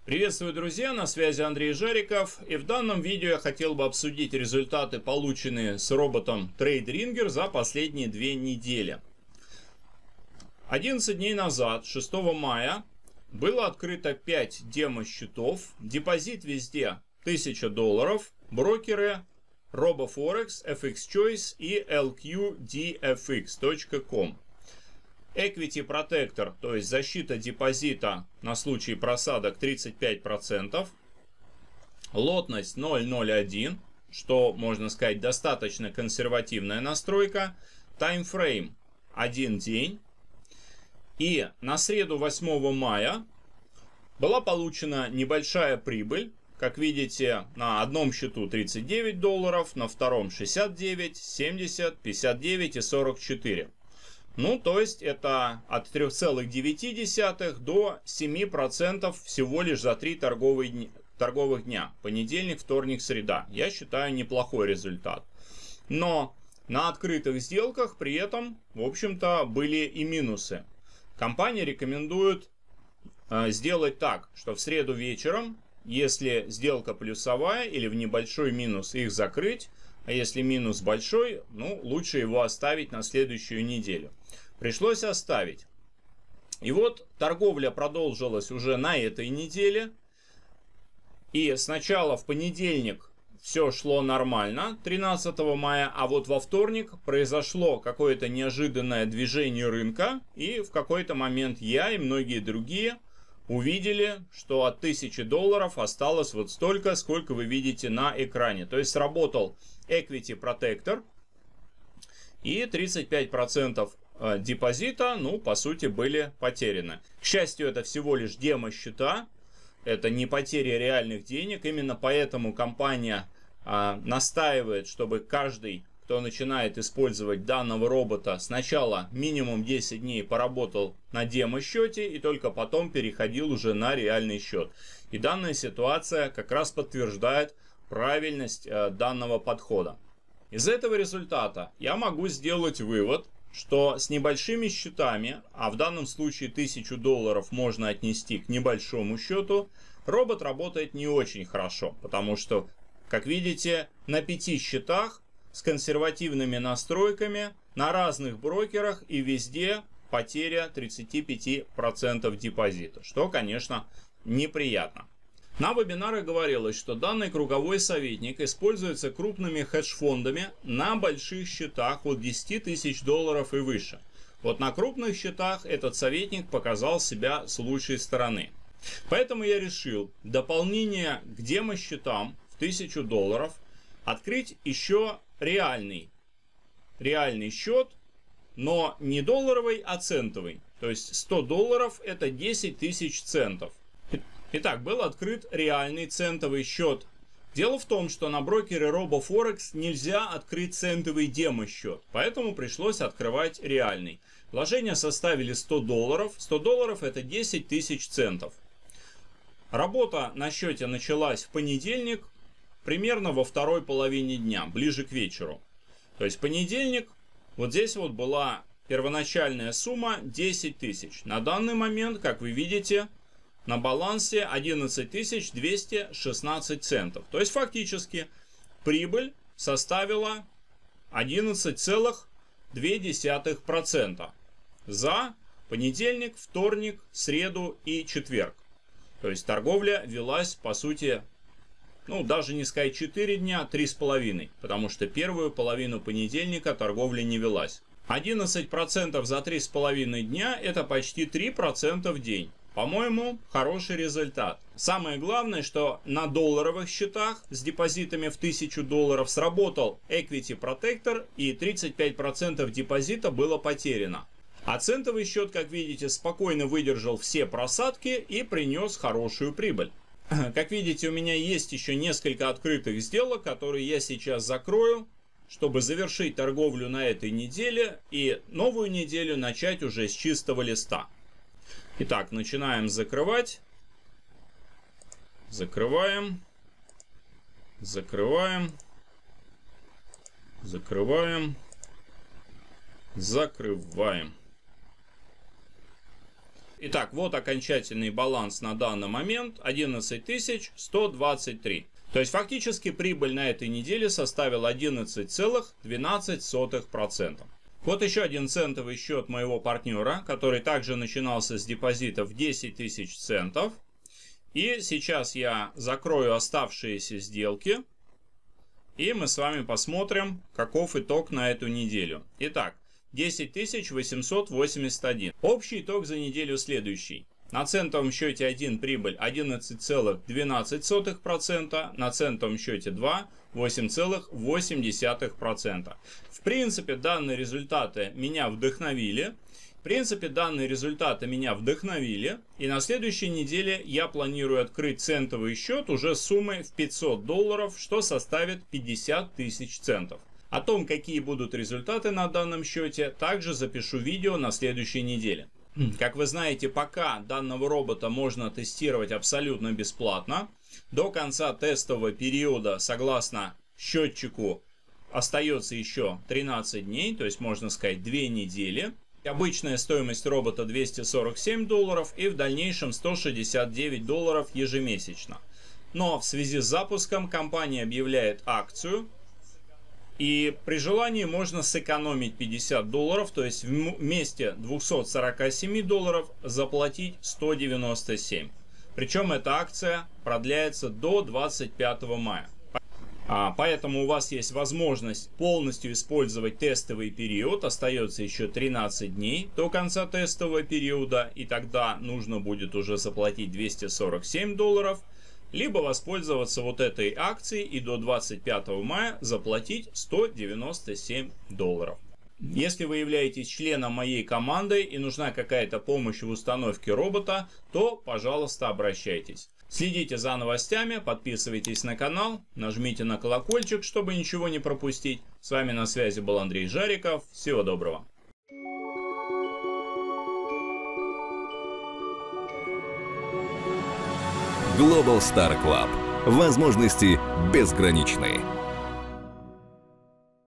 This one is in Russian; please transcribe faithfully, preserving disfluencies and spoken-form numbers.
Приветствую, друзья, на связи Андрей Жариков, и в данном видео я хотел бы обсудить результаты, полученные с роботом TradeRinger за последние две недели. одиннадцать дней назад, шестого мая, было открыто пять демо-счетов, депозит везде тысяча долларов, брокеры RoboForex, эф икс Choice и эл кью ди эф икс точка ком. Equity Protector, то есть защита депозита на случай просадок тридцать пять процентов. Лотность ноль целых ноль один, что, можно сказать, достаточно консервативная настройка. Таймфрейм один день. И на среду восьмого мая была получена небольшая прибыль. Как видите, на одном счету тридцать девять долларов, на втором шестьдесят девять, семьдесят, пятьдесят девять и сорок четыре. Ну, то есть это от трёх целых девяти десятых до семи процентов всего лишь за три торговые дня, торговых дня. Понедельник, вторник, среда. Я считаю, неплохой результат. Но на открытых сделках при этом, в общем-то, были и минусы. Компания рекомендует э, сделать так, что в среду вечером, если сделка плюсовая или в небольшой минус, их закрыть. А если минус большой, ну, лучше его оставить на следующую неделю. Пришлось оставить. И вот торговля продолжилась уже на этой неделе. И сначала в понедельник все шло нормально, тринадцатого мая, а вот во вторник произошло какое-то неожиданное движение рынка. И в какой-то момент я и многие другие увидели, что от тысячи долларов осталось вот столько, сколько вы видите на экране. То есть сработал Equity Protector, и тридцать пять процентов депозита, ну, по сути, были потеряны. К счастью, это всего лишь демо-счета, это не потеря реальных денег. Именно поэтому компания а, настаивает, чтобы каждый, кто начинает использовать данного робота, сначала минимум десять дней поработал на демо-счете и только потом переходил уже на реальный счет. И данная ситуация как раз подтверждает правильность э, данного подхода. Из этого результата я могу сделать вывод, что с небольшими счетами, а в данном случае тысячу долларов можно отнести к небольшому счету, робот работает не очень хорошо, потому что, как видите, на пяти счетах с консервативными настройками, на разных брокерах и везде потеря тридцать пять процентов депозита, что, конечно, неприятно. На вебинарах говорилось, что данный круговой советник используется крупными хедж-фондами на больших счетах от десяти тысяч долларов и выше. Вот на крупных счетах этот советник показал себя с лучшей стороны. Поэтому я решил в дополнение к демо-счетам в тысячу долларов открыть еще реальный, реальный счет, но не долларовый, а центовый. То есть сто долларов это десять тысяч центов. Итак, был открыт реальный центовый счет. Дело в том, что на брокере RoboForex нельзя открыть центовый демо-счет, поэтому пришлось открывать реальный. Вложения составили сто долларов. сто долларов это десять тысяч центов. Работа на счете началась в понедельник, примерно во второй половине дня, ближе к вечеру. То есть понедельник, вот здесь вот была первоначальная сумма десять тысяч. На данный момент, как вы видите, на балансе одиннадцать тысяч двести шестнадцать центов. То есть фактически прибыль составила одиннадцать целых две десятых процента за понедельник, вторник, среду и четверг. То есть торговля велась, по сути, ну даже не сказать четыре дня, а три с половиной, потому что первую половину понедельника торговля не велась. одиннадцать процентов за три с половиной дня это почти три процента в день. По-моему, хороший результат. Самое главное, что на долларовых счетах с депозитами в тысячу долларов сработал Equity Protector и тридцать пять процентов депозита было потеряно. А центовый счет, как видите, спокойно выдержал все просадки и принес хорошую прибыль. Как видите, у меня есть еще несколько открытых сделок, которые я сейчас закрою, чтобы завершить торговлю на этой неделе и новую неделю начать уже с чистого листа. Итак, начинаем закрывать. Закрываем. Закрываем. Закрываем. Закрываем. Итак, вот окончательный баланс на данный момент одиннадцать тысяч сто двадцать три. То есть фактически прибыль на этой неделе составила одиннадцать целых двенадцать сотых процента. Вот еще один центовый счет моего партнера, который также начинался с депозита в десять тысяч центов. И сейчас я закрою оставшиеся сделки. И мы с вами посмотрим, каков итог на эту неделю. Итак, десять тысяч восемьсот восемьдесят один. Общий итог за неделю следующий. На центовом счете один прибыль одиннадцать целых двенадцать сотых процента, на центовом счете два восемь целых восемь десятых процента. В принципе, данные результаты меня вдохновили. В принципе, данные результаты меня вдохновили. И на следующей неделе я планирую открыть центовый счет уже с суммой в пятьсот долларов, что составит пятьдесят тысяч центов. О том, какие будут результаты на данном счете, также запишу видео на следующей неделе. Как вы знаете, пока данного робота можно тестировать абсолютно бесплатно. До конца тестового периода, согласно счетчику, остается еще тринадцать дней, то есть можно сказать две недели. Обычная стоимость робота двести сорок семь долларов и в дальнейшем сто шестьдесят девять долларов ежемесячно. Но в связи с запуском компания объявляет акцию. И при желании можно сэкономить пятьдесят долларов, то есть вместе двухсот сорока семи долларов заплатить сто девяносто семь. Причем эта акция продляется до двадцать пятого мая. А, поэтому у вас есть возможность полностью использовать тестовый период. Остается еще тринадцать дней до конца тестового периода. И тогда нужно будет уже заплатить двести сорок семь долларов. Либо воспользоваться вот этой акцией и до двадцать пятого мая заплатить сто девяносто семь долларов. Если вы являетесь членом моей команды и нужна какая-то помощь в установке робота, то, пожалуйста, обращайтесь. Следите за новостями, подписывайтесь на канал, нажмите на колокольчик, чтобы ничего не пропустить. С вами на связи был Андрей Жариков. Всего доброго. Global Star Club. Возможности безграничны.